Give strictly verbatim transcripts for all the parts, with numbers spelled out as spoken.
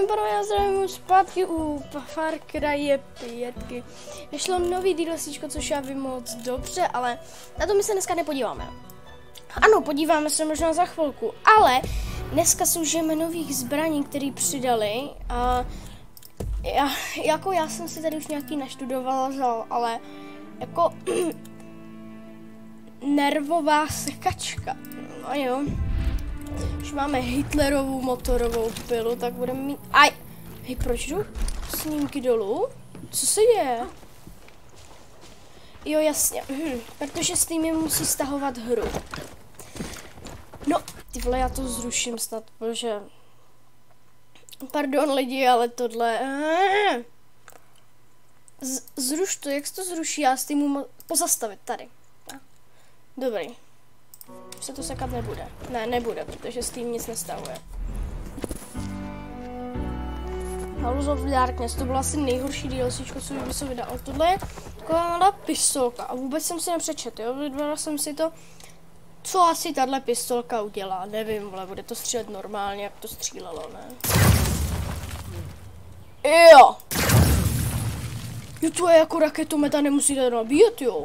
Dámy pánové, já zdravím zpátky u Far Cry pět. Vyšlo nový DLCčko, což já vím moc dobře, ale na to my se dneska nepodíváme. Ano, podíváme se možná za chvilku, ale dneska si užijeme nových zbraní, které přidali. A já, jako já jsem si tady už nějaký naštudovala, ale jako nervová sekačka. No jo. Když máme Hitlerovou motorovou pilu, tak budeme mít... Aj! Hej, proč jdu snímky dolů? Co se děje? Jo, jasně. Hm. Protože Steam musí stahovat hru. No, ty vole, já to zruším snad, protože... Pardon lidi, ale tohle... Z zruš to, jak se to zruší? Já Steamu pozastavit tady. Dobrý. Se to sekat nebude. Ne, nebude, protože Steam nic nestahuje. House of Darkness, to bylo asi nejhorší DLCčko, co by se vydalo. Tohle je taková malá pistolka a vůbec jsem si nepřečet, jo. Vydala jsem si to, co asi tahle pistolka udělá. Nevím, ale bude to střílet normálně, jak to střílelo, ne? Jo! Jo, to je jako raketometa, nemusíte nabíjet, jo.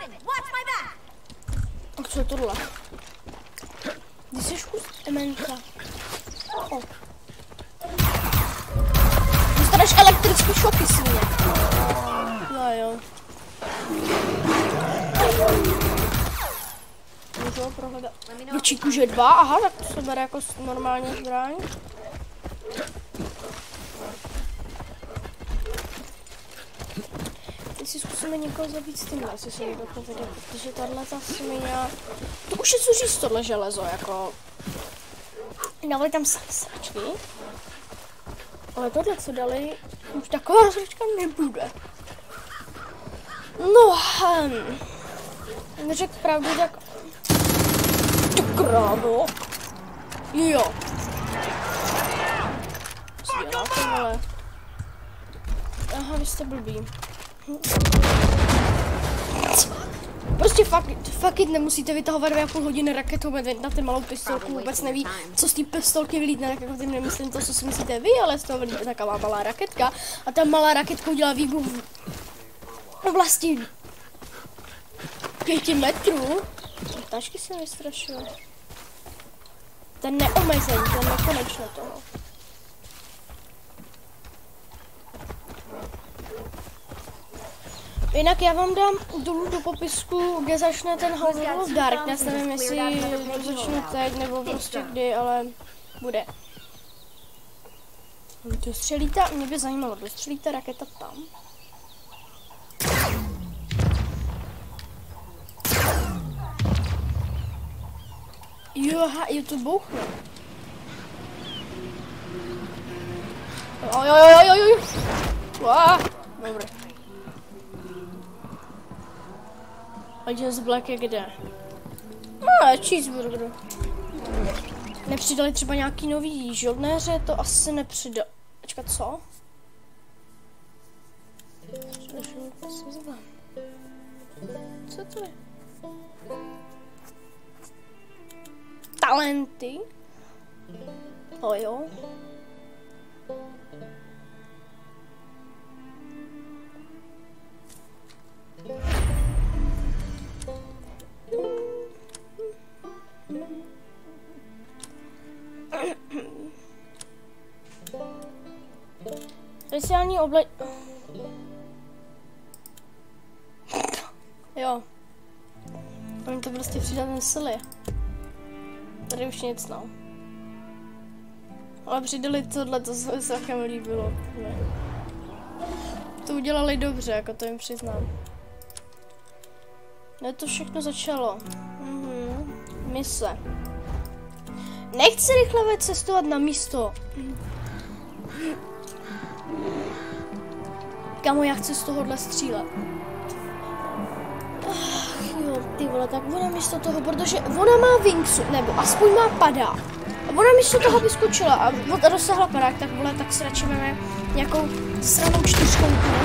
A co je tohle? Ty jsi kus emenka. Oh. Dostaneš elektrický šoky, svině. No jo. Můžu ho prohledat. Vlčí kůže dva, aha, tak to se bere jako normálně zbraň. Teď si zkusíme někoho zabít s tímhle, jestli se někdo povede, protože tahle ta svině... To už je co říct tohle železo, jako... Dali tam sračky. Ale tohle, co dali, už taková sračka nebude. No, hm. Neřek pravdu, tak... Ty krávo. Jo. Co děláte, vole? Aha, vy jste blbý. Prostě fakt, fakt nemusíte vytahovat dvě a půl hodiny raketomet na ten malou pistolku, vůbec neví, co z té pistolky vylítne, tak jako tím nemyslím to, co si myslíte vy, ale z toho vylítne taková malá raketka a ta malá raketka udělá výbuch v oblasti pěti metrů. Tašky se vystrašuje. Ten neomezený, ten nekonečno toho. Jinak já vám dám dolů do popisku, kde začne ten House of Darkness, nevím jestli to začnu teď nebo prostě kdy, ale bude. Dostřelí ta, mě by zajímalo, dostřelí ta raketa tam? Jo, aha, jo, to bouchne. Jo, jo, jo, jo, jo, jo. Dobré. A Just Black je kde? Ah, cheeseburger. Nepřidali třeba nějaký nový žoldnéře, to asi nepřidali. Počkat, co? Co to je? Talenty? To jo. Speciální oblek... Jo. Oni to prostě přidat nesili. Tady už nic, no. Ale přidali tohle, to se mi celkem líbilo. Ne. To udělali dobře, jako to jim přiznám. Ne, to všechno začalo. Mhm. Mise. Nechci rychle cestovat na místo. Kamo, já chci z tohohle střílet. Ach, jo, ty vole, tak ona místo toho, protože ona má wingsu, nebo aspoň má padá. A ona místo toho vyskočila a dosahla padák, tak vole, tak si radši máme nějakou stranou čtyřkou.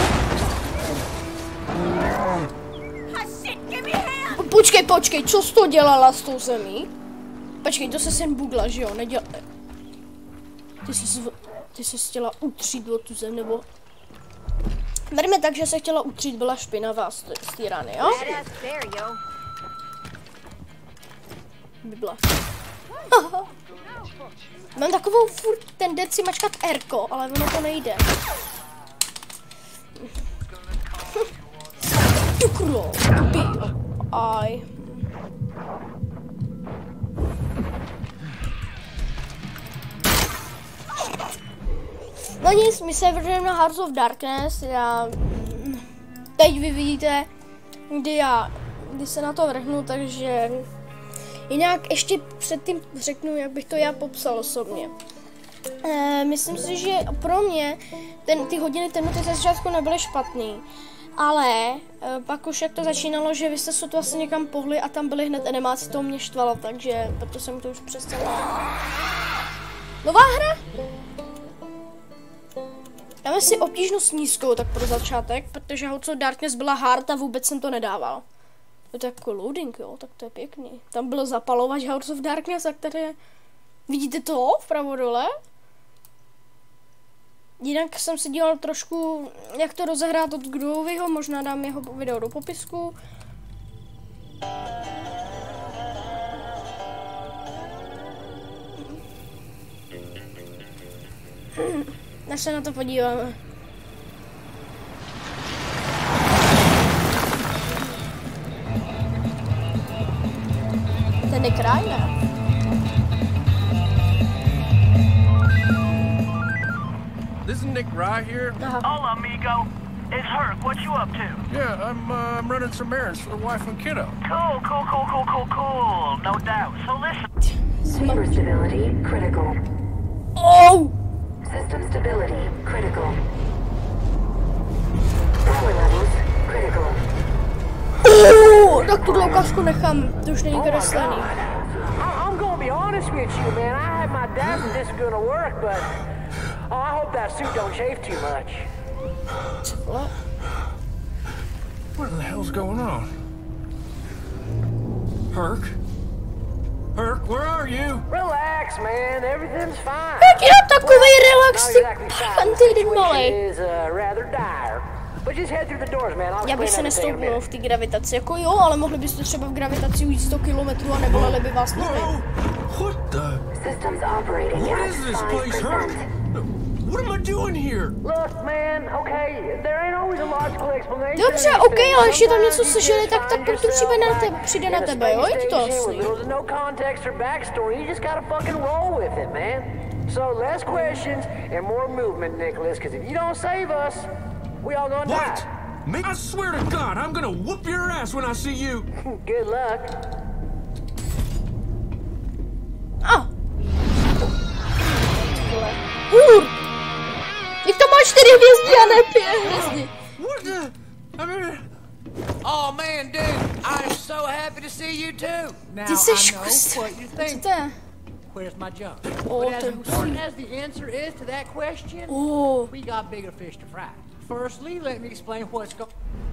Počkej, počkej, co jsi to dělala s tou zemí? Počkej, to se sem bugla, že jo, neděla... Ty jsi zv... Ty jsi chtěla utřít o tu zem, nebo... Berme tak, že se chtěla utřít, byla špinavá z té rany, jo? By byla. Mám takovou furt tendenci mačkat R-ko, ale ono to nejde. Tukro, aj. No nic, my se vrhneme na Hearts of Darkness, já... Teď vy vidíte, kdy já, kdy se na to vrhnu, takže... Jinak ještě předtím řeknu, jak bych to já popsal osobně. E, myslím si, že pro mě ten, ty hodiny temnoty ze začátku nebyly špatný, ale e, pak už jak to začínalo, že vy jste se to asi někam pohli a tam byly hned animace, to mě štvalo, takže proto jsem to už přestala. Nová hra? Dáme si obtížnost nízkou, tak pro začátek, protože Hearts of Darkness byla hard a vůbec jsem to nedával. Je to jako loading, jo, tak to je pěkný. Tam bylo zapalovač Hearts of Darkness, a které... Vidíte to vpravo dole? Jinak jsem si dělal trošku, jak to rozehrát od Grovyho, možná dám jeho video do popisku. Až se na to podíváme. Ten je kraj, ne? This is Nick Rye here. Aha. Hola, amigo. It's Herc. What you up to? Yeah, I'm uh, I'm running some errands for the wife and kiddo. Cool, cool, cool, cool, cool, cool. No doubt. So listen. Super stability critical. Oh! System stability critical. Power levels critical. Oh! Tak tu ukážku nechám, to už není kreslený. I'm gonna be honest with you, man. I had my doubts if this is gonna work, but oh, I hope that suit don't shave too much. What? What the hell's going on? Herc? Herc, where are you? Relax, man. Everything's fine. Jak já takovej relax, Not ty exactly fine. The pantýry malej. situation is uh, rather dire. But just head through the doors, man. I'll Já bych se explain everything in a nestoupil minute. v té gravitaci, jako jo, ale mohli byste třeba v gravitaci ujít sto kilometrů a neboleli by vás nohy. Whoa! What the? Systems operating What at is this five place, Herc? percent. What am I doing here? Look, man, okay, there ain't always a logical explanation. Dobře, to ok, these ale things. ještě tam něco Sometimes sežili, you tak just tak find to přijde na yourself tebe, přijde na in a tebe, jo, space jď to station asi. where there's no context or backstory. You just gotta fucking roll with it, man. So less questions and more movement, Nicholas, because if you don't save us, we all gonna What? die. Me? I swear to God, I'm gonna whoop your ass when I see you. Good luck. A. Ur! Jak to má čtyři hvězdy a ne pět hvězdy? What the? I mean, Oh man, dude, I'm so happy to see you too. Now Ty I seš know kus... what you're Co thinking. to je? Where's my jump? Oh, But as to- important as the answer is to that question, Oh. we got bigger fish to fry. Firstly, let me explain what's going.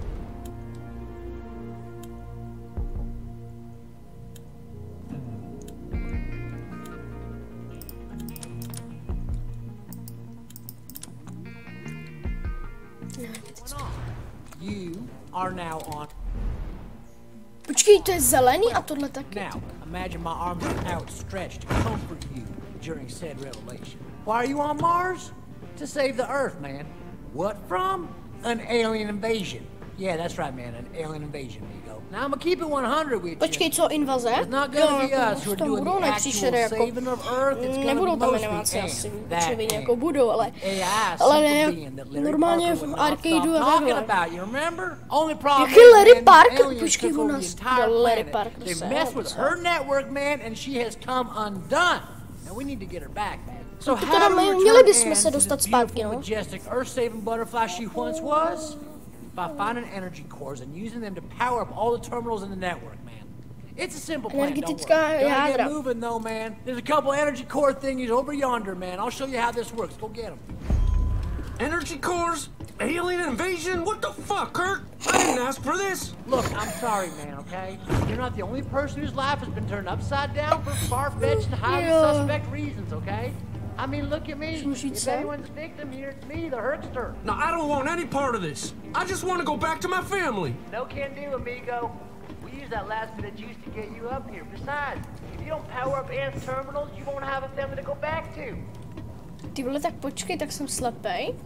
You are now on. Počkej, to je zelený a tohle taky. Now, imagine my arms are outstretched to comfort you during said revelation. Why are you on Mars? To save the Earth, man. What from? An alien invasion. Yeah, that's right, man. An alien invasion, amigo. Now I'm gonna keep it one hundred with you. Počkej, co invaze? It's not gonna be jako us who are tam doing budou the nepříšery, actual jako... saving of Earth. It's gonna Nebudou be tam mostly animace ants. asi, That očividně, ant. jako budou, ale... A I, Ale simple ne, being that Larry normálně Parker v would not arcadeu stop a talking takhle. about, you remember? Only problem Jaký is, Larry man, Parker? aliens Počkej, took on over the nás entire dal Larry planet. Parker They sem, messed with co? her network, man, and she has come undone. And we need to get her back, man. So to how teda do we my- return měli bychom Anne se to dostat the zpátky, beautiful, no? majestic, earth-saving butterfly she once was? By finding energy cores and using them to power up all the terminals in the network, man. It's a simple plan, don't worry. Energetická Gotta jádra. get moving though, man. There's a couple energy core thingies over yonder, man. I'll show you how this works. Go get them. energy cores? Alien invasion? What the fuck, Herc? I didn't ask for this. Look, I'm sorry, man, okay? You're not the only person whose life has been turned upside down for far-fetched and highly Yeah. suspect reasons, okay? I mean, look at me. Služit If se? anyone's a victim here, it's me, the Herkster. Now, I don't want any part of this. I just want to go back to my family. No can do, amigo. We used that last bit of juice to get you up here. Besides, if you don't power up Ant's terminals, you won't have a family to go back to. Ty vole, tak počkej, tak jsem slepej.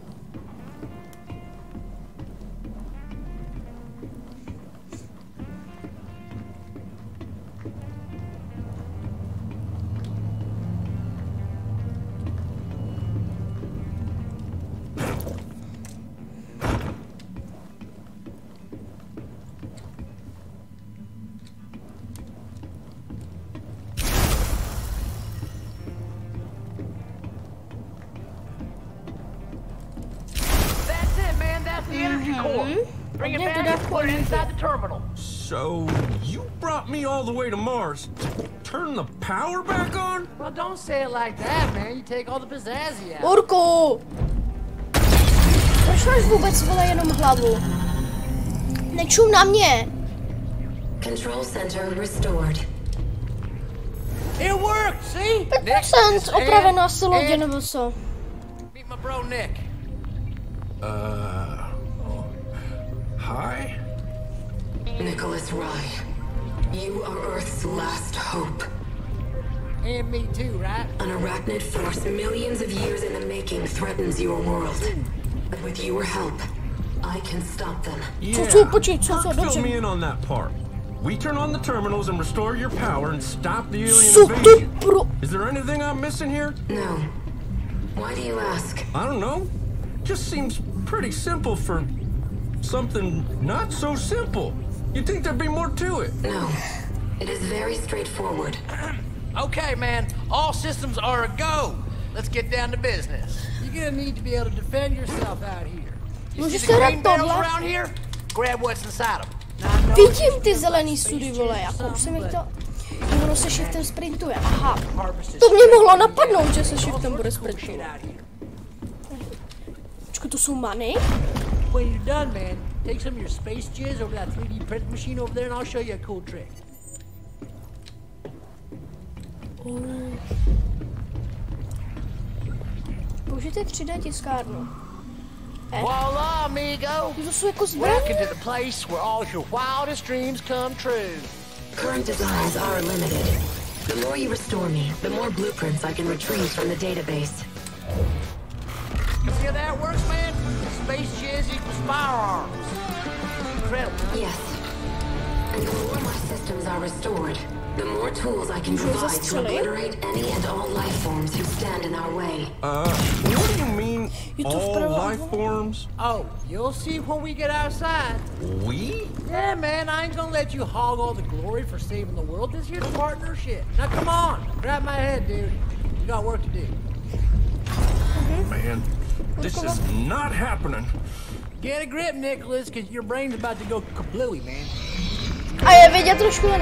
The energy core. Bring it Yeah, back that's and what put it you inside did. the terminal. So, you brought me all the way to Mars to turn the power back on? Well, don't say it like that, man. You take all the pizzazzy out. Urko! Proč máš vůbec, vole, jenom hlavu? Nečum na mě! Control center restored. It worked, see? pět Nick, procent it's opravená Ant, si lodě Ant. nebo co? Meet my bro, Nick. Uh. Hi? Nicholas Rye, you are Earth's last hope. And me too, right? An arachnid force millions of years in the making threatens your world. But with your help, I can stop them. Yeah. co, počkej, co, co, Fill dobře. me in on that part. We turn on the terminals and restore your power and stop the alien Co to invasion. pro... Is there anything I'm missing here? No. Why do you ask? I don't know. Just seems pretty simple for something not so simple. You'd think there'd be more to it. No. It is very straightforward. Okay, man. All systems are a go. Let's get down to business. You're gonna need to be able to defend yourself out here. You Můžu see se the dát green barrels tohle? around here? Grab what's inside them. Vidím ty zelený sudy, vole, jako už jsem jich to... Ono se shiftem sprintuje, aha. To mě mohlo napadnout, že se shiftem bude sprintovat. Počkej, to jsou many? When you're done, man, take some of your space jizz over that three D print machine over there and I'll show you a cool trick. Použijte tři dé tiskárnu. Voila, amigo! To jsou jako zbraně? Welcome to the place where all your wildest dreams come true. Current designs are limited. The more you restore me, the more blueprints I can retrieve from the database. You see how that works, man? Space jizz equals firearms. Incredible. Yes. And the more my systems are restored, the more tools I can provide to obliterate any and all life forms who stand in our way. Uh, what do you mean, Je to all vpravo. life forms? Oh, you'll see when we get outside. We? Yeah, man, I ain't gonna let you hog all the glory for saving the world. This here's partnership. Now come on, grab my head, dude. You got work to do. Man, this is not happening. Get a grip, Nicholas, cause your brain's about to go kablooey, man. A je vidět trošku jen.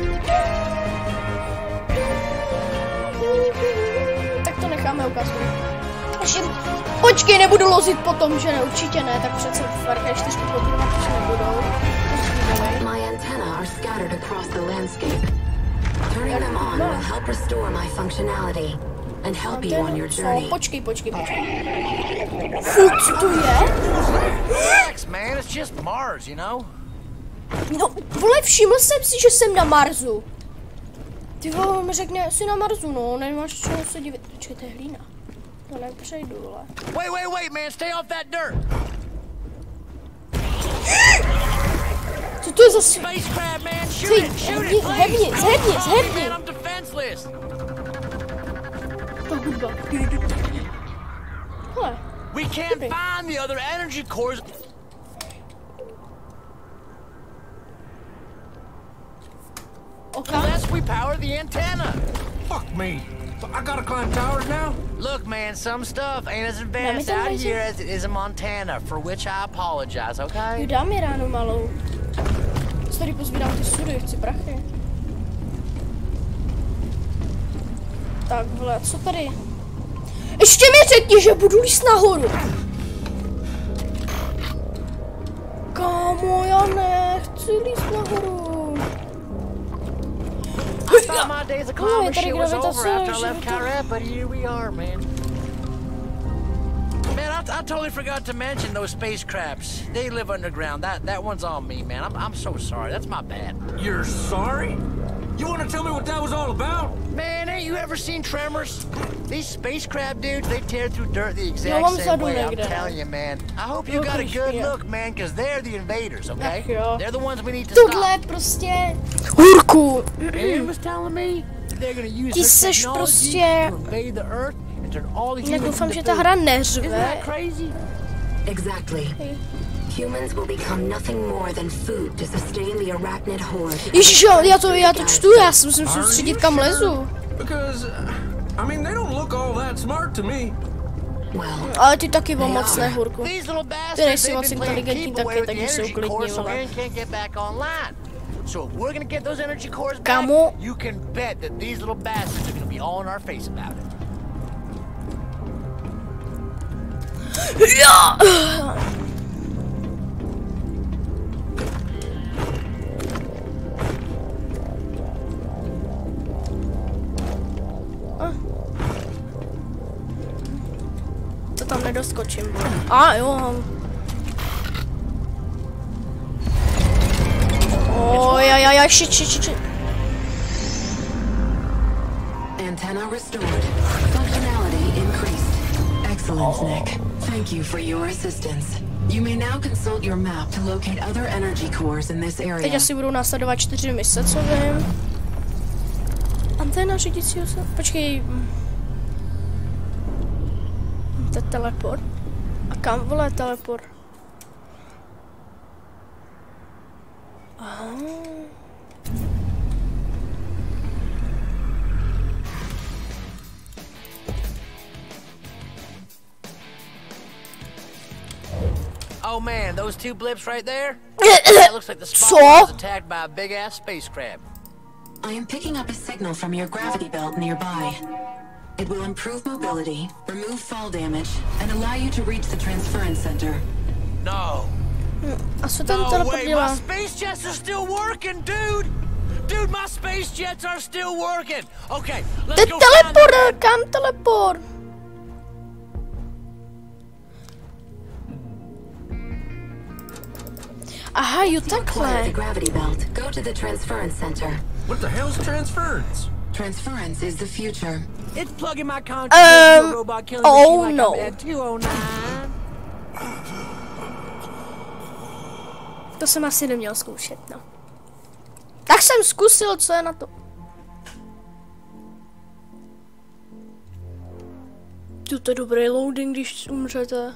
Tak to necháme ukázku. Ještě, počkej, nebudu lozit potom, že ne, určitě ne, tak přece v Far Cry čtyři podívat, že nebudou. My antennae are scattered across the landscape. Turning them on will help restore my functionality and help you on your Co? journey. Počkej, počkej, počkej. Furt, co to je? Relax, man, it's just Mars, you know? No, vole, všiml jsem si, že jsem na Marsu. Ty vole, mi řekne, jsi na Marsu, no, nemáš čeho se divit. Počkej, to je hlína. To nepřejdu, vole. Wait, wait, wait, man, stay off that dirt. Co to je za sv... Spacecraft, man, shoot Ty, it, shoot zhebni, it, please. zhebni, zhebni, zhebni. Man, I'm defenseless. Ta hudba. Hele, We can't Dobrý. find the other energy cores. oka. Unless we power the antenna. Fuck me. So I gotta climb towers now? Look, man, some stuff ain't as advanced Dáme tam out něco? here as it is in Montana, for which I apologize, Jo, okay? dám mi ráno malou. Co tady pozbírám ty sudy, chci prachy. Tak, vole, co tady? Ještě mi řekni, že budu líst nahoru. Kámo, já nechci líst nahoru. I thought my days of Oh, climbing je tady shit was over gravitace, after I že left by to- Kyrat, but here we are, man. I totally forgot to mention those space crabs. They live underground. That that one's on me, man. I'm I'm so sorry. That's my bad. You're sorry? You want to tell me what that was all about? Man, ain't you ever seen Tremors? These space crab dudes, they tear through dirt the Jo, exact mám same sadu way. I'm někde. telling you, man. I hope you got a good look, man, because they're the invaders, okay? Tak jo. They're the ones we need to Tohle je stop. prostě Hurku. Ian was telling me they're gonna use Ty her seš technology prostě- to invade the Earth and turn all the Já humans doufám, že into ta food. hra Isn't neřve. that crazy? Exactly. Humans will become nothing more than food to sustain the arachnid horde. Ježiš, jo, já to, já to čtu, já se musím soustředit kam lezu. Because, uh, I mean, they don't look all that smart to me. Well, Ale ty taky moc ne, Hurku. These little bastards, Ty nejsi they've moc been playing inteligentní keep away taky, with the takže se energy uklidni, core, so vole. Aaron can't get back online. So if we're gonna get those energy cores back, Kámo. you can bet that these little bastards are gonna be all in our face about it. To tam nedoskočím. A jo. Oj, aj, aj, aj, shit, shit, shit, shit. antenna restored. Functionality increased. Excellent, Nick. Thank you for your assistance. You may now consult your map to locate other energy cores in this area. Teď asi budou následovat čtyři mise, co vím. Anténa řídícího se... Počkej. To je teleport. A kam vole teleport? Aha. Oh man, those two blips right there? That looks like the spot So? where I was attacked by a big ass space crab. I am picking up a signal from your gravity belt nearby. It will improve mobility, remove fall damage, and allow you to reach the transference center. No. A co ten No teleport way, my dělá? space jets are still working, dude! Dude, my space jets are still working! Okay, let's Ten go find teleport, them. kam teleport? Aha, jo Acquire the takhle. gravity belt. Go to the transference center. What the hell's transference? Transference is the future. It's plugging my consciousness into Um, a robot killing oh, machine like no. I'm at two oh nine. To jsem asi neměl zkoušet, no. Tak jsem zkusil, co je na to. Tu to je dobrý loading, když umřete.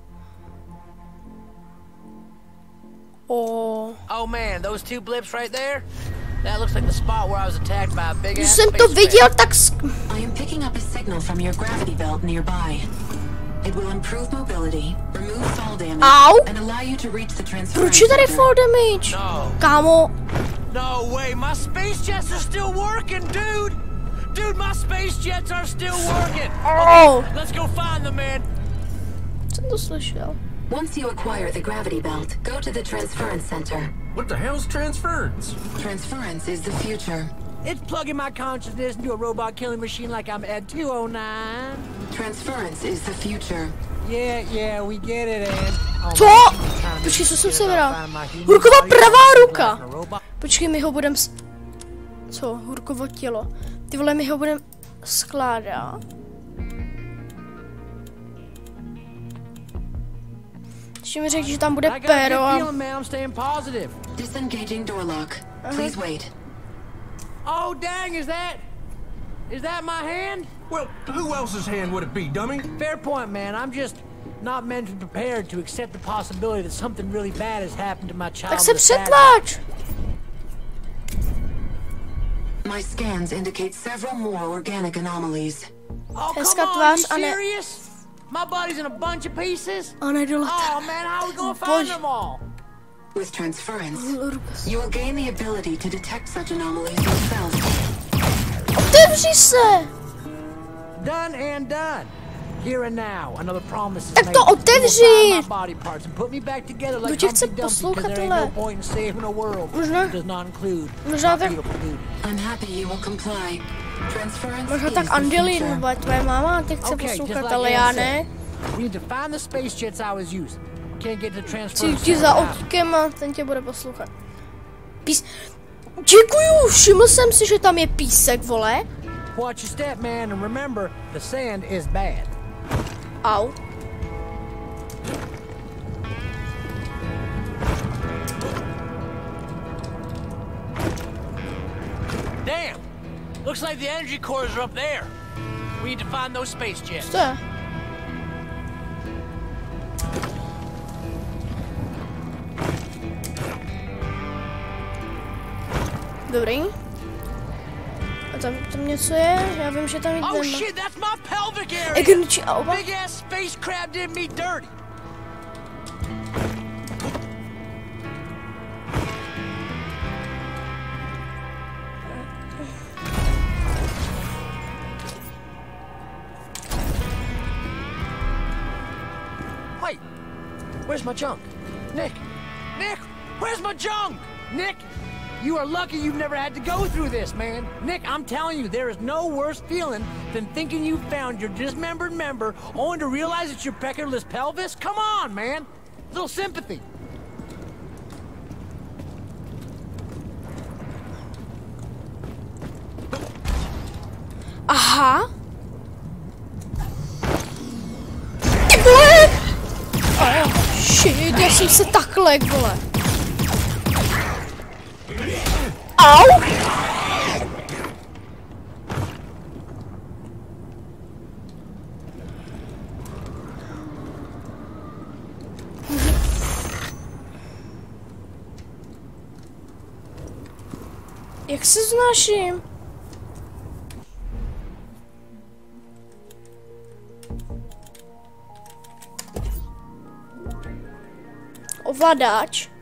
Oh. Oh man, those two blips right there? That looks like the spot where I was attacked by a big Když ass jsem space to viděl, crab. tak... sk- I am picking up a signal from your gravity belt nearby. It will improve mobility, remove fall damage, Ow. and allow you to reach the transference Proč je tady center. fall damage? No. Kámo, No way, my space jets are still working, dude! Dude, my space jets are still working! Oh. Okay, let's go find them, man! jsem to slyšel. Once you acquire the gravity belt, go to the transference center. What the hell's transference? Transference is the future. It's plugging my consciousness into a robot killing machine like I'm at two oh nine. Transference is the future. Yeah, yeah, we get it, Ed. Oh, Co? man, Počkej, co jsem shit se about vydal? finding my human Hurkova body, pravá I'm ruka. a robot. Počkej, my ho budem... S... Co? Hurkovo tělo. Ty vole, my ho budem skládat. Ještě mi řekl, že tam bude I got a péro good a... feeling, man. I'm staying positive. Disengaging door lock. Please wait. Oh, dang, is that... Is that my hand? Well, who else's hand would it be, dummy? Fair point, man. I'm just not mentally prepared to accept the possibility that something really bad has happened to my child. Tak se in the factory. přetlač! My scans indicate several more organic anomalies. Oh, Hezká come on, tvář you a ne- serious? My body's in a bunch of pieces? A nedole. Oh, man, how are we gonna Bože. find them all? With transference, you will gain the ability to detect such anomalies yourself. Otevři se! Done and done. Here and now, another promise is Tak made. to You will otevři! find my body parts and put me back together like Kdo tě chce Humpty Dumpty, poslouchat, 'cause there ain't tohle? no point in saving a world Možná- that does not include možná my tak- beautiful dude. I'm happy you will comply. Transference Možná is tak the Angelin, future. bude tvoje máma, ty chce Okay, just poslouchat, like ale Ann já said. ne. We need to find the space jets I was using. Can't get to transfer. Přijď ti za otkem a ten tě bude poslouchat. Pís... Děkuju, všiml jsem si, že tam je písek, vole. Watch your step, man, and remember, the sand is bad. Au. Damn! Looks like the energy cores are up there. We need to find those space jets. Co je? Dobrý. A tam, tam něco je? Já vím, že tam jde. Oh shit, that's my pelvic area! Igniční alba? Big ass space crab did me dirty. Wait, where's my junk? Nick! Nick! Where's my junk? Nick! You are lucky you've never had to go through this, man. Nick, I'm telling you, there is no worse feeling than thinking you found your dismembered member only to realize it's your peckerless pelvis. Come on, man. A little sympathy. Aha. Ty vole! Oh, shit, já jsem se takhle, vole. Au! Jak se znáším? Ovladač.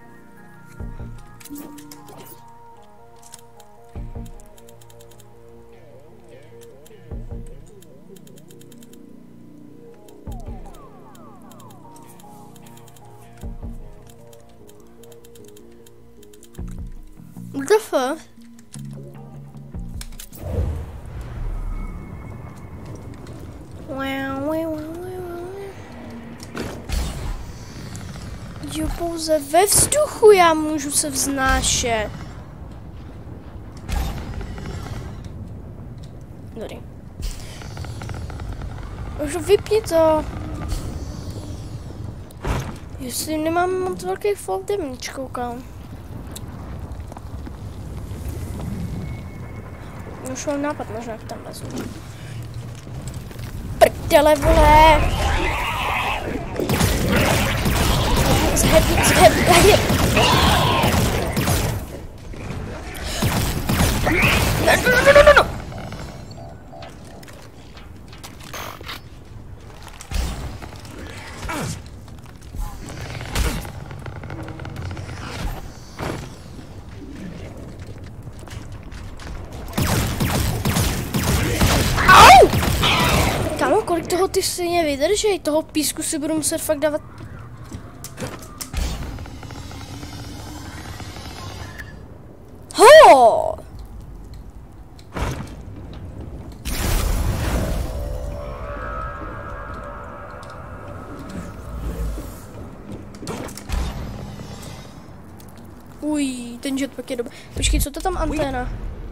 What the fuck? Wow, wow, wow, wow. Jo, pouze ve vzduchu já můžu se vznášet. Dobrý. Už vypni to. Jestli nemám moc velký fall damage, koukám. Už mám nápad, možná jak tam lezu. Prdele, vole! Zheb, zheb, zheb! No, no, no, no, no! Kolik toho ty stejně vydržej, toho písku si budu muset fakt dávat. Ho! Uj, ten jetpack je dobrý. Počkej, co to tam anténa?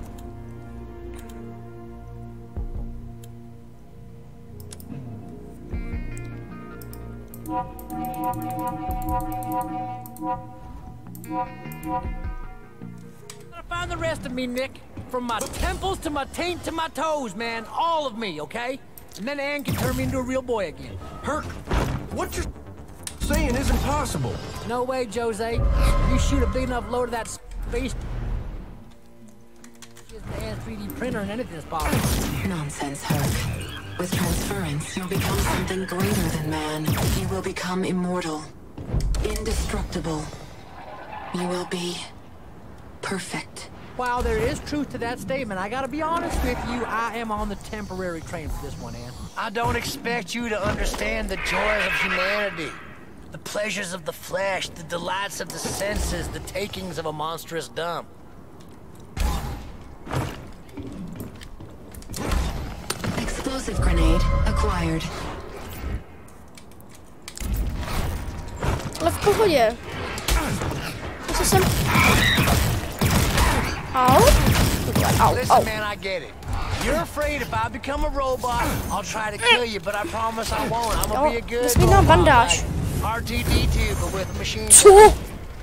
Find the rest of me, Nick. From my temples to my taint to my toes, man. All of me, okay? And then Anne can turn me into a real boy again. Herc, what you're saying isn't possible. No way, Jose. You shoot a big enough load of that space. Anne's three D printer and anything is possible. Nonsense, Herc. With transference, you'll become something greater than man. You will become immortal. Indestructible. You will be perfect. While there is truth to that statement, I gotta be honest with you, I am on the temporary train for this one, Ann. I don't expect you to understand the joys of humanity. The pleasures of the flesh, the delights of the senses, the takings of a monstrous dump. Explosive grenade acquired. Ale v pohodě. Co jsem... Au? Au, Listen, au. man, I get it. You're afraid if I become a robot, I'll try to kill you, but I promise I won't. I'm gonna be a good nesmí dát bandáž. R two D two, but with a machine. Co?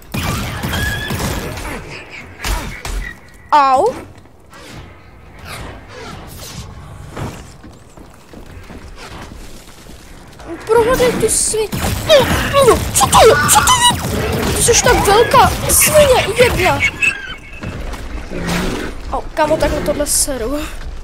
Au. Prohodej tu svině. Co to je? Co to je? Ty jsi tak velká svině, jedna. Au, kámo, tak na tohle seru.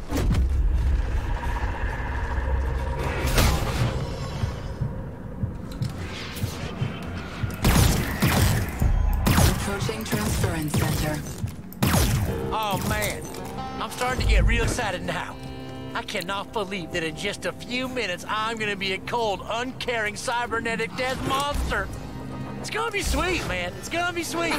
Approaching transference center. Oh man, I'm starting to get real excited now. I cannot believe that in just a few minutes I'm gonna be a cold, uncaring, cybernetic death monster. It's gonna be sweet, man. It's gonna be sweet.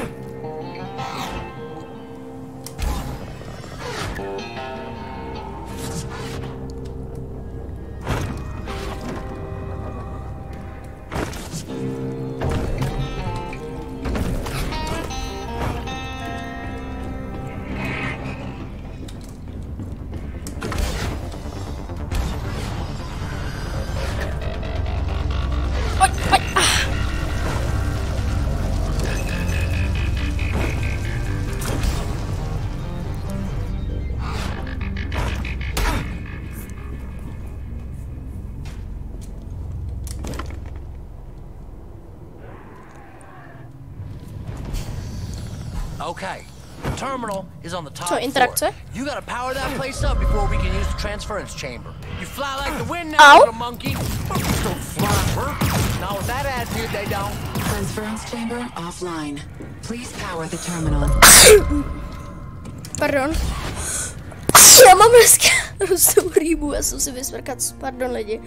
Okay, the terminal is on the top Co, floor. interakce? You gotta power that place up before we can use the transference chamber. You fly like the wind now, Ow. little monkey. Monkeys don't fly, Bert. Not with that attitude, they don't. Transference chamber offline. Please power the terminal. Pardon. Já mám dneska rostou rýbu, já jsem si vysmrkat. Pardon lidi.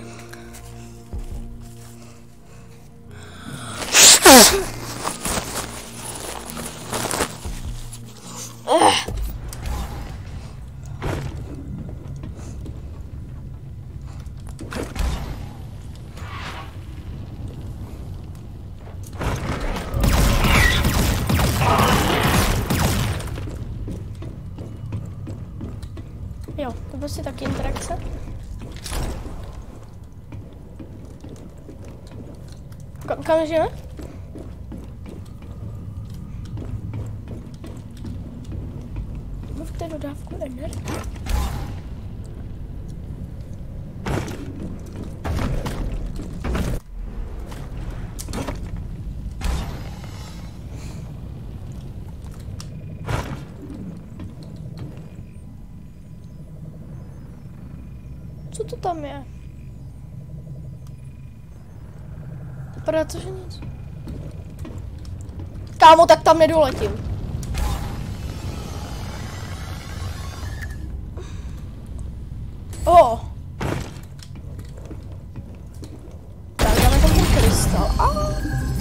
Jo, to prostě taky interakce. Kam, kam žijeme? Mluvte dodávku energie. Co to tam je? Vypadá to, že nic. Kámo, tak tam nedoletím. O! Tak dáme tam ten krystal. Ah.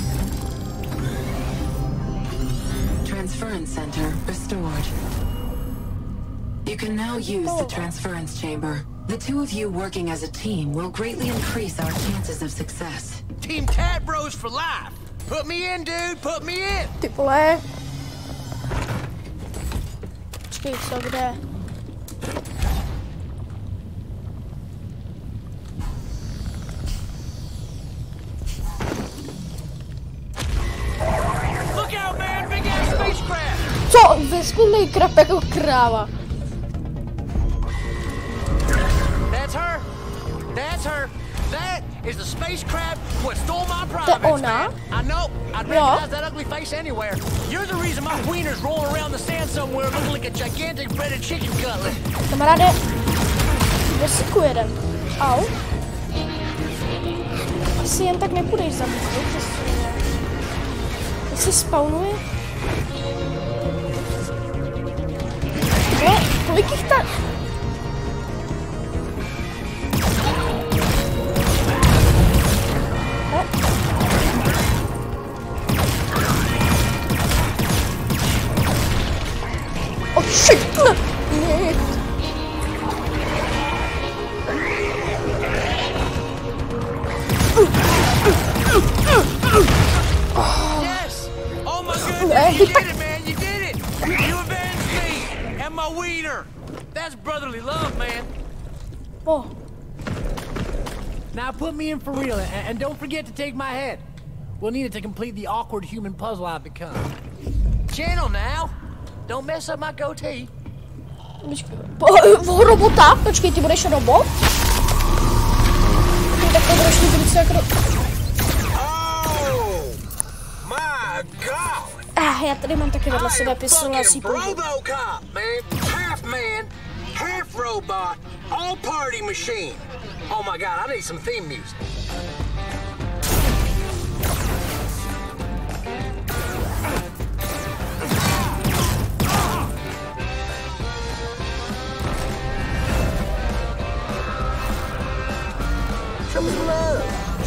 Transference center restored. You can now use the transference chamber. The two of you working as a team will greatly increase our chances of success. Team Cat Bros for life. Put me in, dude. Put me in. Ty vole. Počkej, co, kde? Look out, man. Big ass spacecraft. Co? Vesmírný krab jako kráva. That's her. That's her. That is the spacecraft what stole my To je privates, ona? man. I know. I'd recognize that ugly face anywhere. You're the reason my wiener's rolling around the sand somewhere looking like a gigantic breaded chicken cutlet. Kamaráde, vesíku jeden. Au. Asi jen tak nepůjdeš za mnou, přesně. To se spawnuje. No, kolik jich tam? Oh shit! Ne. Yeah, you did it, man. You did it. You avenged me and my wiener. That's brotherly love, man. Oh. Now put me in for real, and, and don't forget to take my head. We'll need it to complete the awkward human puzzle I've become. Channel now. Don't mess up my goatee. Po, robota? Počkej, ty budeš robot? Ty tak to budeš mít ruce jako... Oh, my God. Ah, já tady mám taky vedle sebe pistol a si použiju. RoboCop, man. Half man, half robot, all party machine. Oh my God, I need some theme music. Show me some love.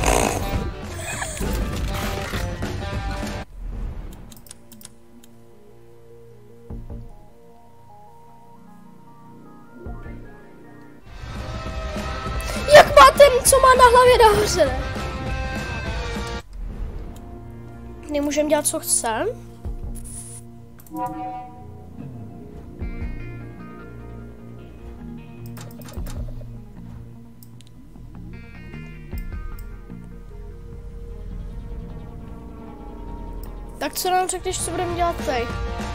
Jak má ten, co má na hlavě nahoře? Nemůžeme dělat, co chcem? Tak co nám řekneš, co budeme dělat teď?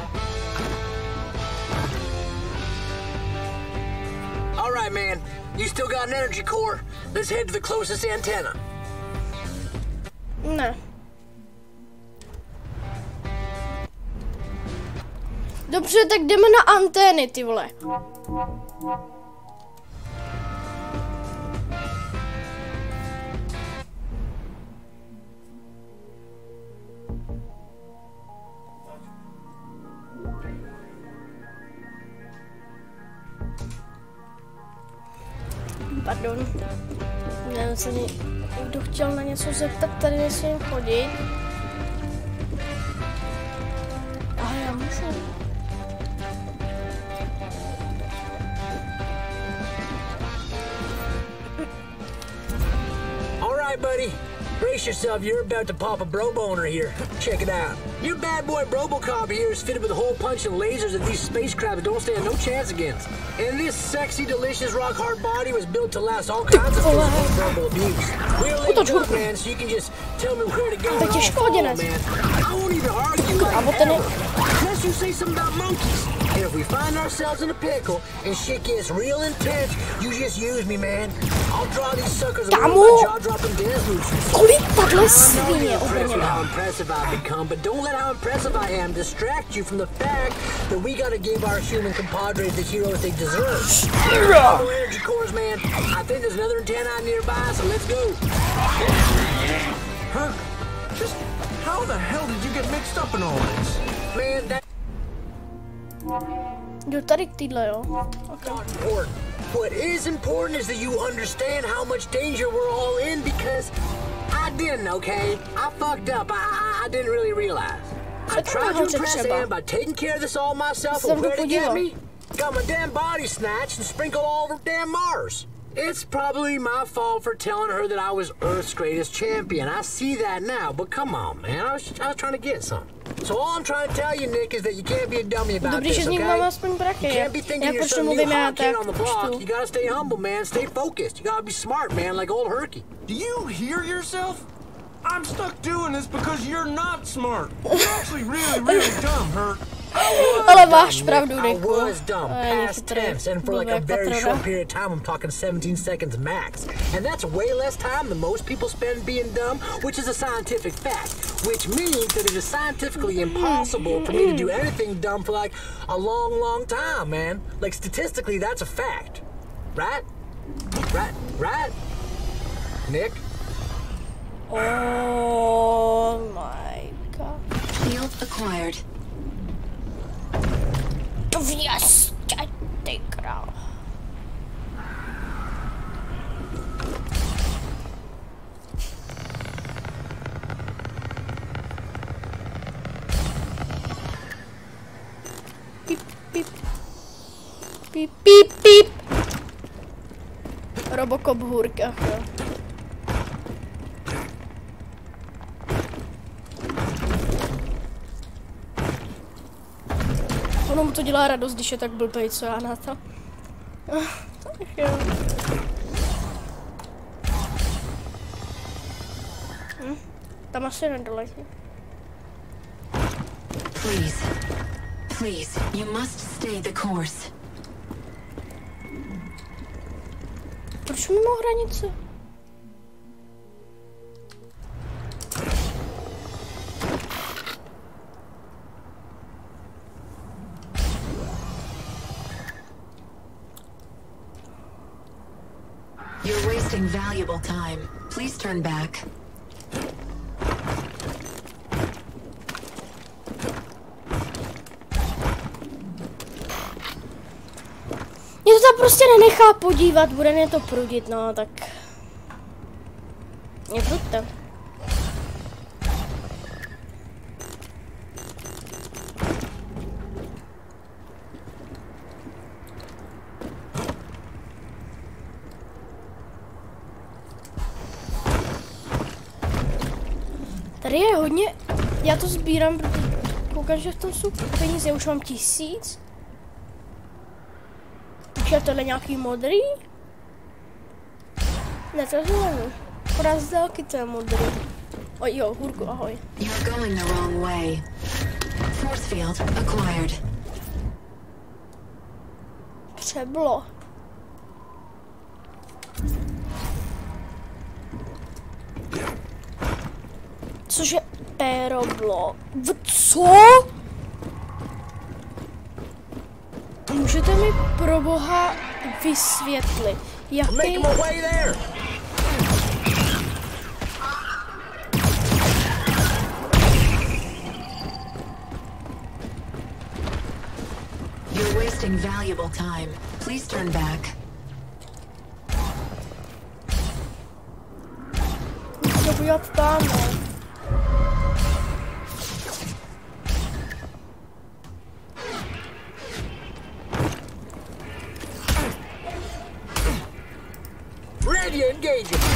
All right, man. You still got an energy core? Let's head to the closest antenna. Ne. Dobře, tak jdeme na antény, ty vole. Pardon. Já se někdo chtěl na něco zeptat, tady nesmím chodit. A já můžu. All right, buddy. Brace yourself, you're about to pop a bro boner here. Check it out. Your bad boy Robocop here is fitted with a hole punch and lasers that these spacecraft don't stand no chance against. And this sexy, delicious, rock-hard body was built to last all kinds of physical and verbal abuse. We'll lay you up, man, so you can just tell me where to go and I'll follow, man. I won't even argue like ever, unless you say something about monkeys. And if we find ourselves in a pickle and shit gets real intense, you just use me, man. I'll draw these suckers away with my jaw-dropping dance moves. Kolik takhle I know svině you're impressed with how obrněná. impressive I've become, but don't let how impressive I am distract you from the fact that we gotta give our human compadres the heroes they deserve. No energy cores, man. I think there's another antenna nearby, so let's go. Huh? Just how the hell did you get mixed up in all this? Man, that's Jdu tady k týdle, jo. Okay. not important. What is important is that you understand how much danger we're all in, because I didn't, okay? I fucked up. I, I, I didn't really realize. I tried to impress him by taking care of this all myself, and where to get me? Got my damn body snatched and sprinkled all over damn Mars. It's probably my fault for telling her that I was Earth's greatest champion. I see that now, but come on, man. I was, I was trying to get something. So all I'm trying to tell you, Nick, is that you can't be a dummy about Dobrý, this, že z nich okay? mám aspoň prachy. You can't be thinking Jak you're proč some new mluvím já hot kid tak on the block. čtu. You gotta stay humble, man. Stay focused. You gotta be smart, man, like old Herky. Do you hear yourself? I'm stuck doing this because you're not smart. You're actually really, really dumb, Hurt. Ale máš pravdu, I Niku. was dumb, A je past tense, and for like a very short period of time, I'm talking seventeen seconds max. And that's way less time than most people spend being dumb, which is a scientific fact. Which means that it is scientifically impossible for me to do anything dumb for like a long, long time, man. Like statistically, that's a fact. Right? Right? Right? Nick? Oh my god. Field acquired. Yes, ty král. Pip, pip. Pip, pip, pip. Robocop hůrka, jo. Ono mu to dělá radost, když je tak blbej, co já na to. Tak jo. Hm, tam asi nedoletí. Please. Please, you must stay the course. Proč mimo hranice? You're wasting valuable time. Please turn back. Mě to tam prostě nenechá podívat, bude mě to prudit, no tak... Mě pruďte. Tady je hodně, já to sbírám, protože koukám, že v tom jsou peníze, já už mám tisíc. Už je tohle nějaký modrý? Ne, to nevím. Akorát z dálky to je modrý. Oj jo, Hurku, ahoj. You're going the wrong way. Force field acquired. Přeblo. Cože peroblo? V co? Můžete mi pro boha vysvětlit, jaký... You're wasting valuable time. Please turn back. Musím podívat tam, ne? Ready to engage it.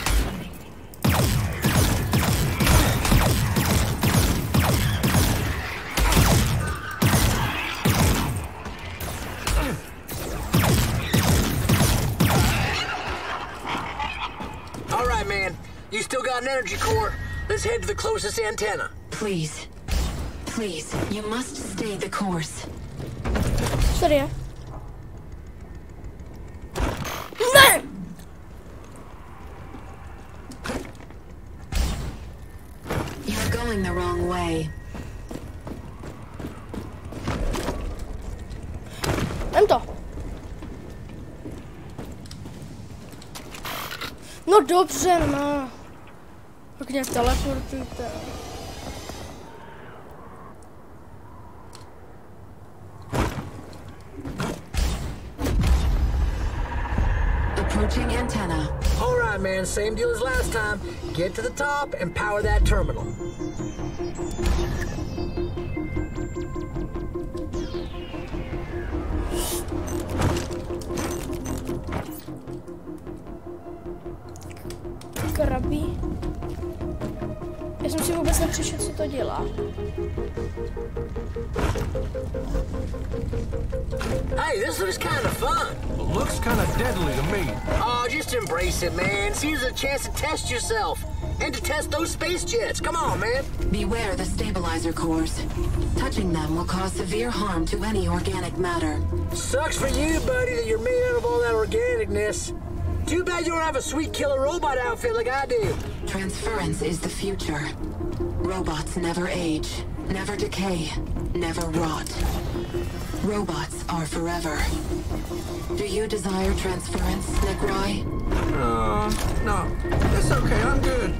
All right, man. You still got an energy core. Let's head to the closest antenna. Please. Please, you must stay the course. Sorry. Ne! You're going the wrong way. Vem to. No dobře, no. Tak mě teleportujte. Approaching antenna. All right, man. Same deal as last time. Get to the top and power that terminal. Krabí. Já jsem si vůbec nepřišel, co to dělá. Hey, this looks kind of fun. It looks kind of deadly to me. Oh, just embrace it, man. See it as a chance to test yourself. And to test those space jets. Come on, man. Beware the stabilizer cores. Touching them will cause severe harm to any organic matter. Sucks for you, buddy, that you're made out of all that organicness. Too bad you don't have a sweet killer robot outfit like I do. Transference is the future. Robots never age, never decay, never rot. Robots are forever. Do you desire transference, Necrai? Uh, no. It's okay, I'm good.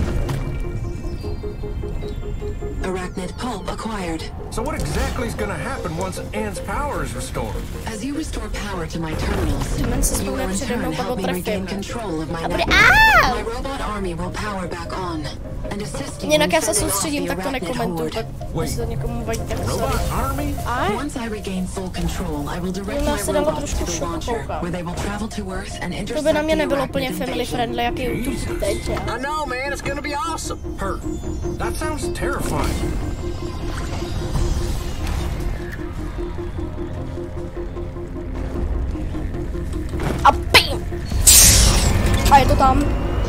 Arachnid pulp acquired. So what exactly is gonna happen once Anne's power is restored? As you restore power to my terminals, you will in turn help me regain control of my network. My robot army will power back on and assist you in Jinak já se fending off soustředím, the tak to Arachnid nekomentuju, horde. tak jestli to někomu vadí, tak sorry. Robot army? A? Once I regain full control, I will direct Ona my se dala robots to trošku the šoku launcher, koukat. where they will travel to Earth and To intercept by na mě the nebylo Arachnid úplně family invasion. friendly, jak je YouTube teď. I know, man. It's gonna be awesome. Her. That sounds terrifying. co tam?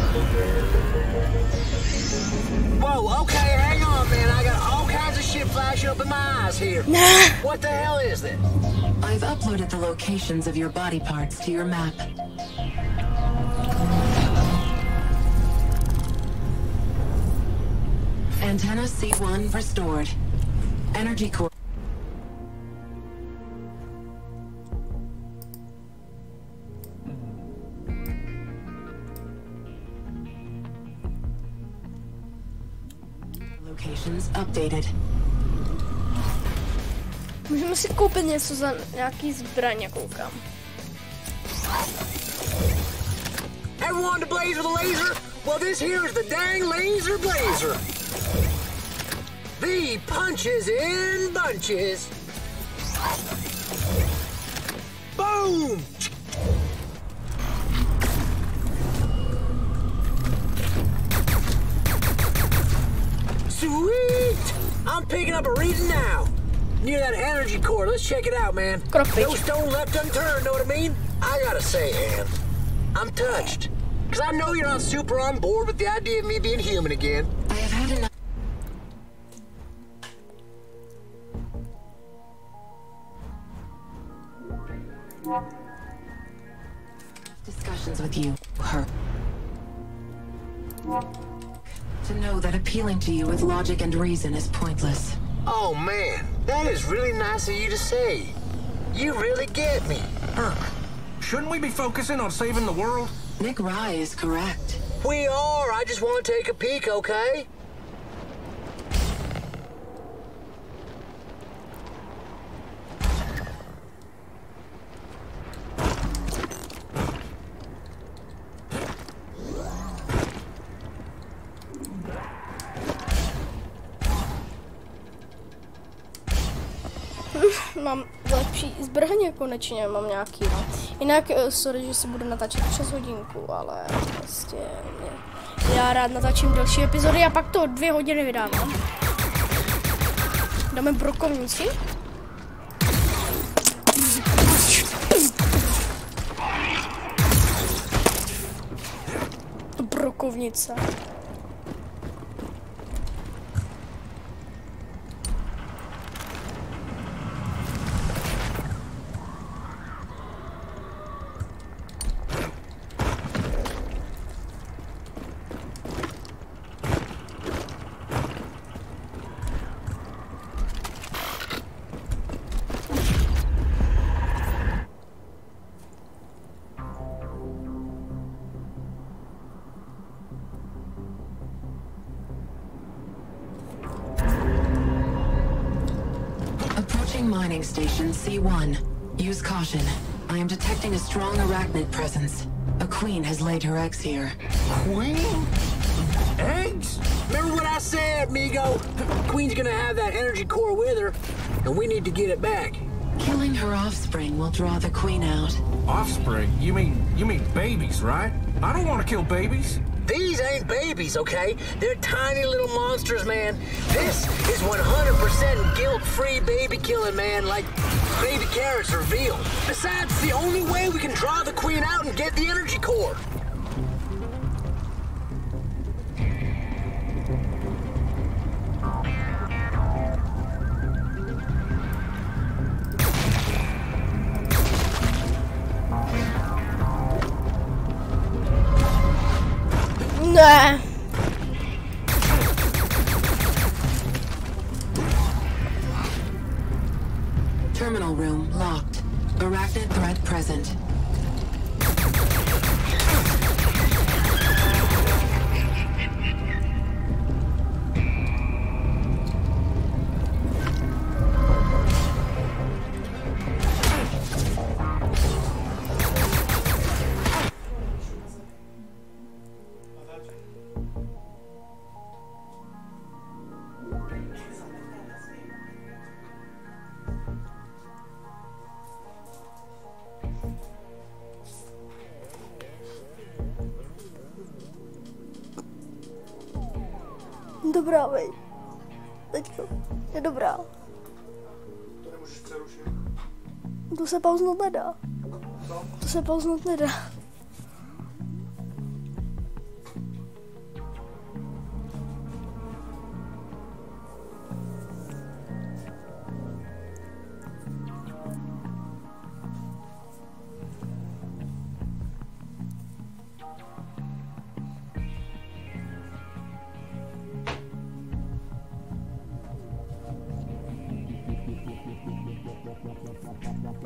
Whoa, okay, hang on, man. I got all kinds of shit flashing up in my eyes here. What the hell is this? I've uploaded the locations of your body parts to your map. Antenna C one restored. Energy core. Locations updated. Můžeme si koupit něco za nějaký zbraně, koukám. Everyone to blaze with a laser? Well, this here is the dang laser blazer. The punches in bunches. Boom! Sweet! I'm picking up a reading now. Near that energy core. Let's check it out, man. No stone left unturned, know what I mean? I gotta say, Ann, I'm touched. Because I know you're not super on board with the idea of me being human again. I have had enough. Discussions with you, her. To know that appealing to you with logic and reason is pointless. Oh, man, that is really nice of you to say. You really get me. Herc, shouldn't we be focusing on saving the world? Nick Rye is correct. We are. I just want to take a peek, okay? Mám lepší zbraně konečně, mám nějaký, no. Jinak, sorry, že si budu natáčet přes hodinku, ale prostě já rád natáčím další epizody a pak to dvě hodiny vydávám. Dáme brokovnici. Brokovnice. Mining station C one. Use caution. I am detecting a strong arachnid presence. A queen has laid her eggs here. Queen? Eggs? Remember what I said, Migo? Queen's gonna have that energy core with her, and we need to get it back. Killing her offspring will draw the queen out. Offspring? You mean, you mean babies, right? I don't want to kill babies. These ain't babies, okay? They're tiny little monsters, man. This is one hundred percent guilt-free baby killing, man, like baby carrots or veal. Besides, it's the only way we can draw the queen out and get the energy core. Ne. Terminal room locked. Arachnid threat present. Dobrá, vej. Teďko. Je dobrá. To nemůžeš přerušit. To se pauznout nedá. To se pauznout nedá.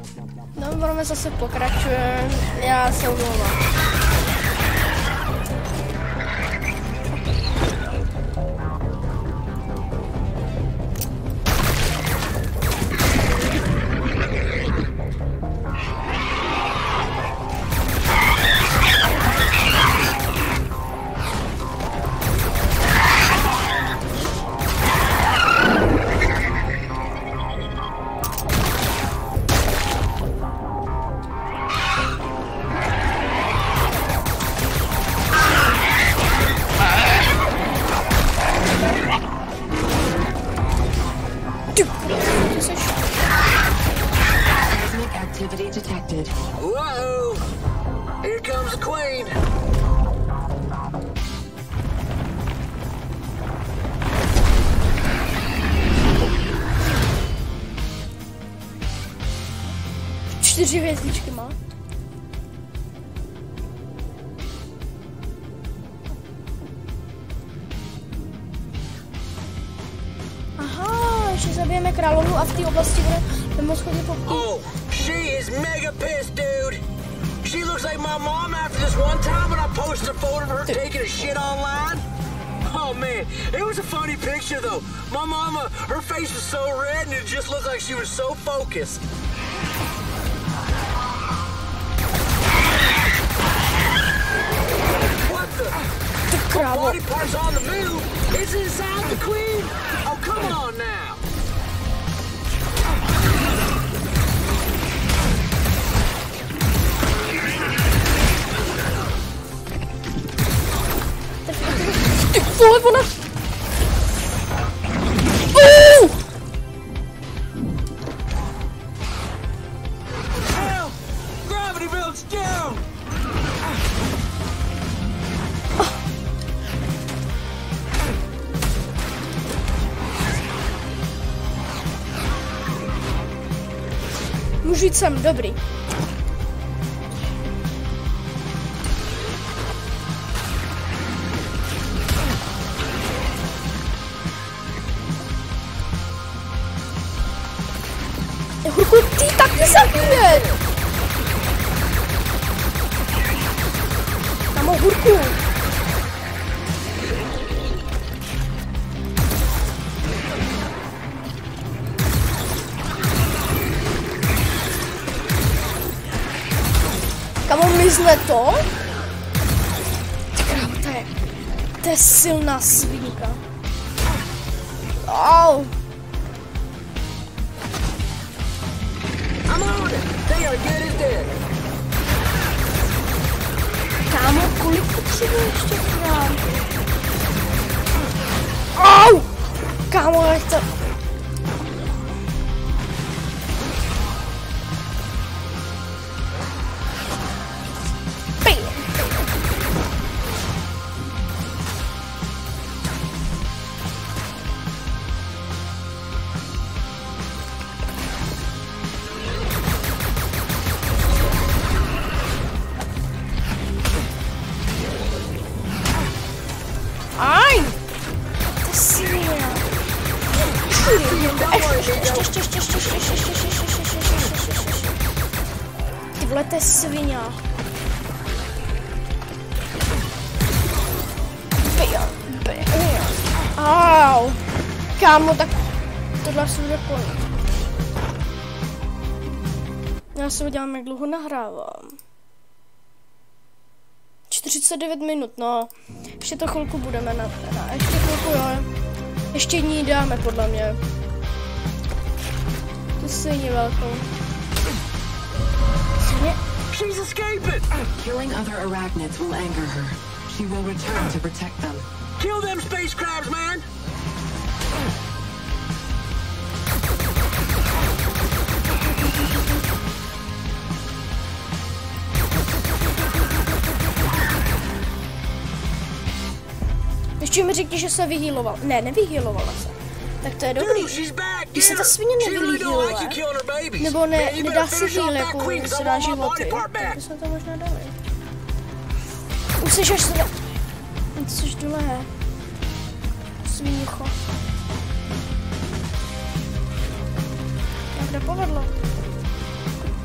No, budeme zase pokračujeme. Já se omlouvám. Whoa! Here comes the queen. Čtyři hvězdičky má. Aha, ještě zabijeme královnu a v té oblasti bude moc chodit po... Oh, she is mega pissed, dude. She looks like my mom after this one time when I posted a photo of her taking a shit online. Oh man, it was a funny picture though. My mama, her face was so red and it just looked like she was so focused. What the? The body part's on the move. It's inside the queen. Oh, come on now. Ty vole, ona... Uh! Help! Gravity belt's down! Můžu jít sem, dobrý. Hurku, ty taky zabíjet! Kamo, Hurku! Kamo, mizne to? Ty krávo, to je... To je silná svinka. Au! I'm on it. They are dead as dead. Kámo, kolik potřebuje ještě krám? Au! Kámo, jak to... Aj! To si je. Ty vole, to je svině. Au. Kámo, tak tohle se bude konec. Já se udělám, jak dlouho nahrávám. čtyřicet devět minut, no. Ještě to chvilku budeme na, na ještě chvilku, jo. Ještě ní dáme, podle mě. To stejně velkou. Stejně. She's escaping. Killing other arachnids will anger her. She will return to protect them. Kill them space crabs, man. Ještě mi řekni, že se vyhýloval. Ne, nevyhýlovala se. Tak to je dobrý. Když se ta svině nevylíhýluje, nebo ne, nedá si hýl, jako se dá životy, tak bychom to možná dali. Už seš až zde. Ty seš dole. Svícho. Tak nepovedlo.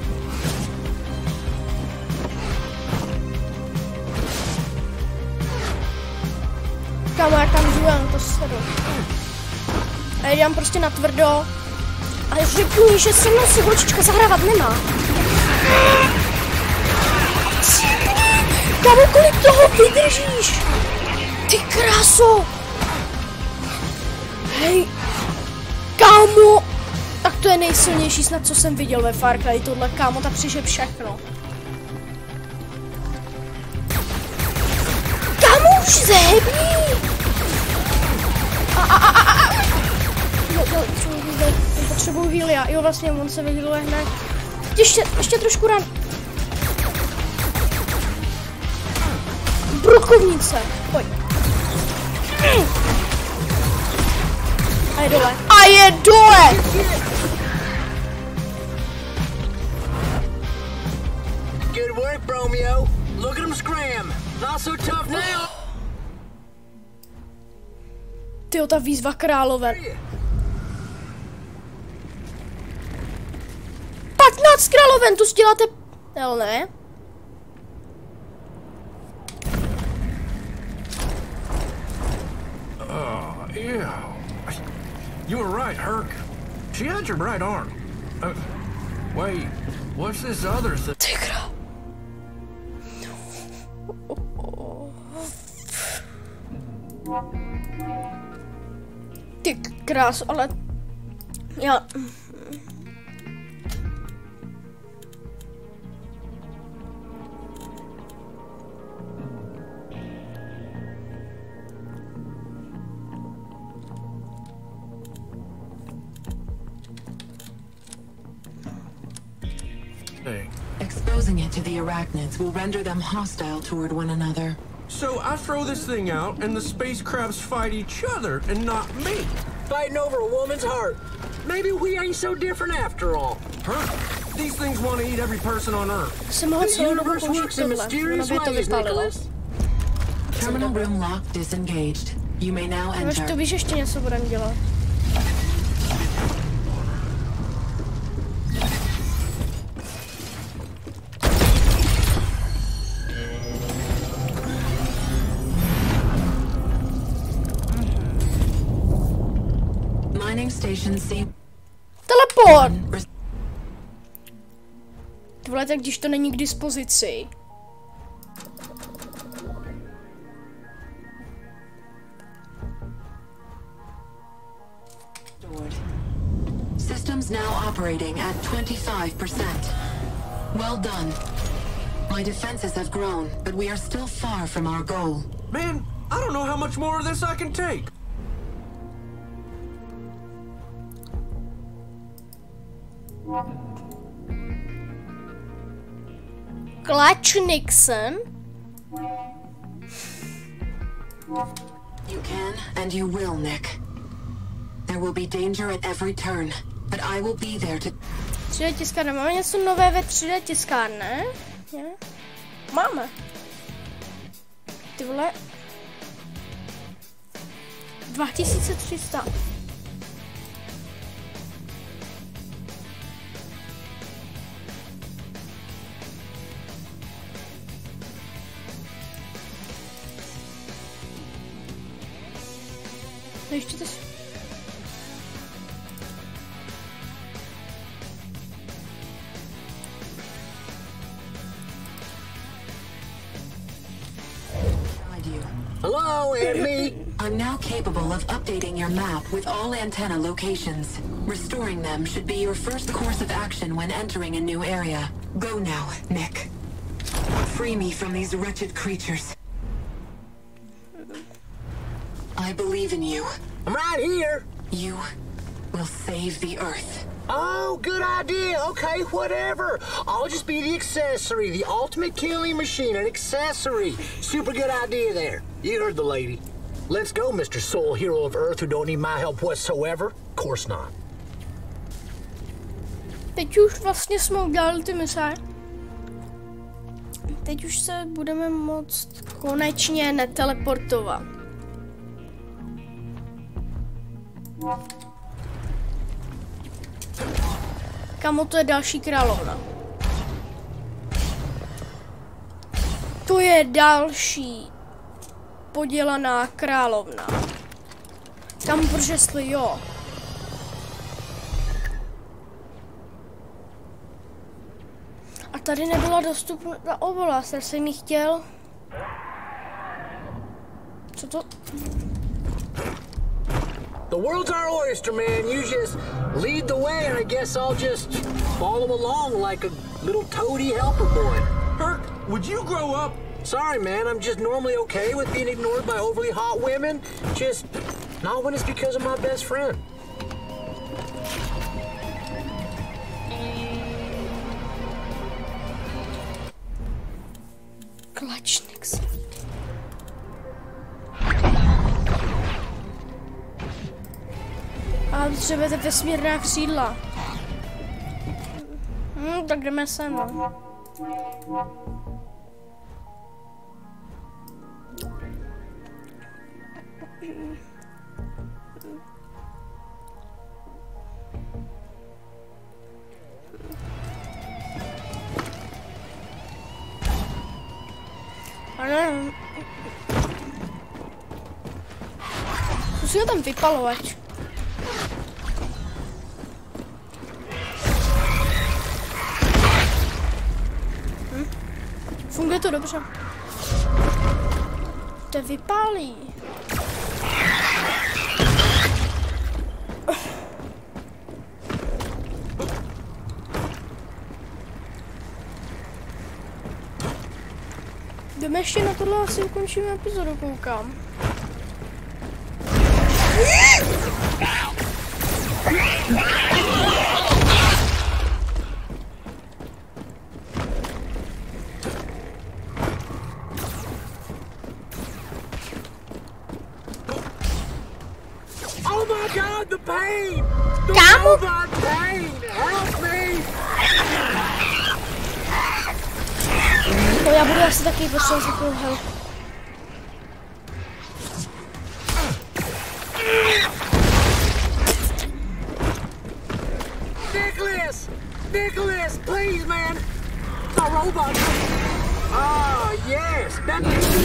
Kámo, jak tam žiju, no to sedu. A jdám prostě na tvrdo. Ale řekni, že se mnou si holčička zahrávat nemá. Kámo, kolik toho vydržíš? Ty kráso. Hej. Kámo. Tak to je nejsilnější snad, co jsem viděl ve Far Cry. Tohle, kámo, ta přiše všechno. Kámo, už zehební. A, a, a, a, a. Jo, jo, potřebuji heal já. Jo, vlastně, on se vyhealuje hned. Ještě, ještě trošku ran. Brokovnice. Pojď. A je dole. A je dole! Good work, Bromeo. Look at him scram. Not so tough now. Tyjo, ta výzva královen. patnáct královen, tu děláte... Hell ne. Oh, ew. You were right, Herc. She had your right arm. Uh, wait, what's this other thing? Ty král. Ty krás, ale... Já... Exposing it to the arachnids will render them hostile toward one another. So I throw this thing out, and the space crabs fight each other, and not me. Fighting over a woman's heart. Maybe we ain't so different after all. Huh? These things want to eat every person on Earth. Jsem mohl celou dobu použít tohle, ono by to vypálilo. Terminal room lock disengaged. You may now Až enter. to víš, ještě něco budem dělat. Mining station C. Teleport! Ty vole, tak když to není k dispozici. Systems now operating at twenty-five percent. Well done. My defenses have grown, but we are still far from our goal. Man, I don't know how much more of this I can take. Clutch Nixon. You can and you will, Nick. There will be danger at every turn, but I will be there to... tři dé tiskárna. Máme něco nové ve tři dé tiskárně? Ne? Máme. Ty vole. dva tisíce tři sta. Ještě to... Hello, and me. I'm now capable of updating your map with all antenna locations. Restoring them should be your first course of action when entering a new area. Go now, Nick. Free me from these wretched creatures. I believe in you. I'm right here. You will save the Earth. Oh, good idea. Okay, whatever. I'll just be the accessory, the ultimate killing machine, an accessory. Super good idea there. You heard the lady. Let's go, Mister Soul Hero of Earth who don't need my help whatsoever. Of course not. Teď už vlastně jsme udělali ty mise. Teď už se budeme moct konečně neteleportovat. Kamo, to je další královna. To je další podělaná královna. Tam prožesli, jo. A tady nebyla dostupná oblast, já jsem ji chtěl. Co to? The world's our oyster, man. You just lead the way, and I guess I'll just follow along like a little toady helper boy. Herc, would you grow up? Sorry, man. I'm just normally okay with being ignored by overly hot women. Just not when it's because of my best friend. Klačnix. A potřebujete vesmírná křídla. Hm, tak jdeme sem. Ale... Zkusíme tam vypalovač. Hm? Funguje to dobře. To vypálí. Jdeme ještě na tohle, asi ukončíme epizodu, koukám. Oh my God, the pain! The Kámo? robot pain! Help me! No, já budu asi taky potřebovat takovou help. Nicholas! Nicholas, please, man! The robot! Oh, yes! That...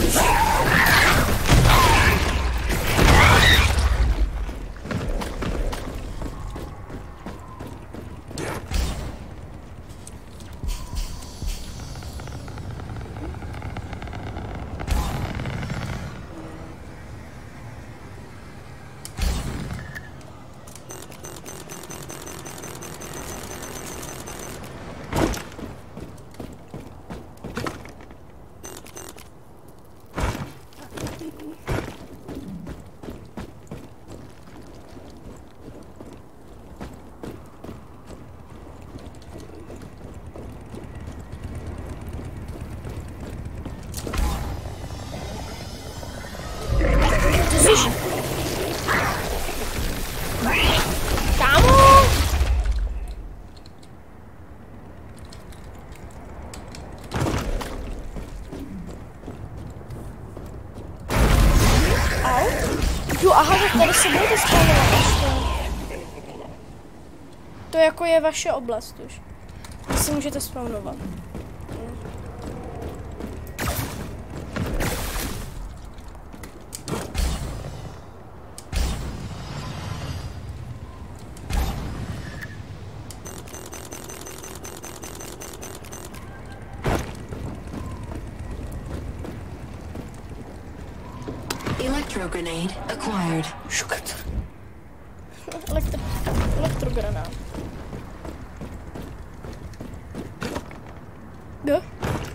Kámo! Au? Jo, aha, tak tady se budete spawnovat. To jako je vaše oblast už. Vy si můžete spawnovat. Electro grenade acquired. Šukat. Elektro... Elektrogranát. Jo?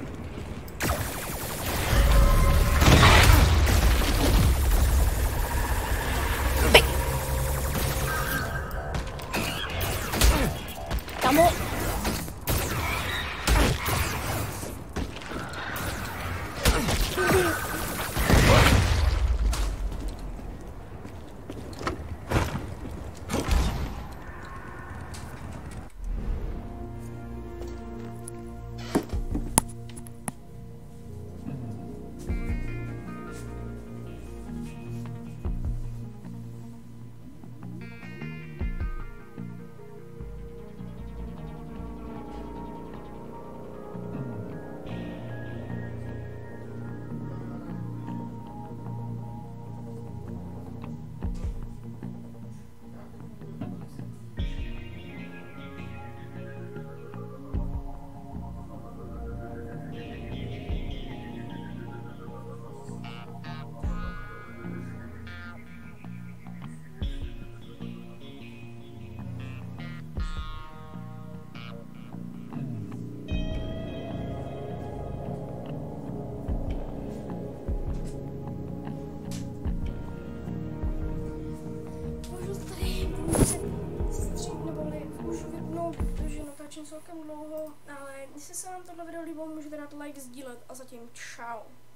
Kamo. natáčím celkem dlouho, ale jestli se vám tohle video líbilo, můžete dát like, sdílet a zatím čau.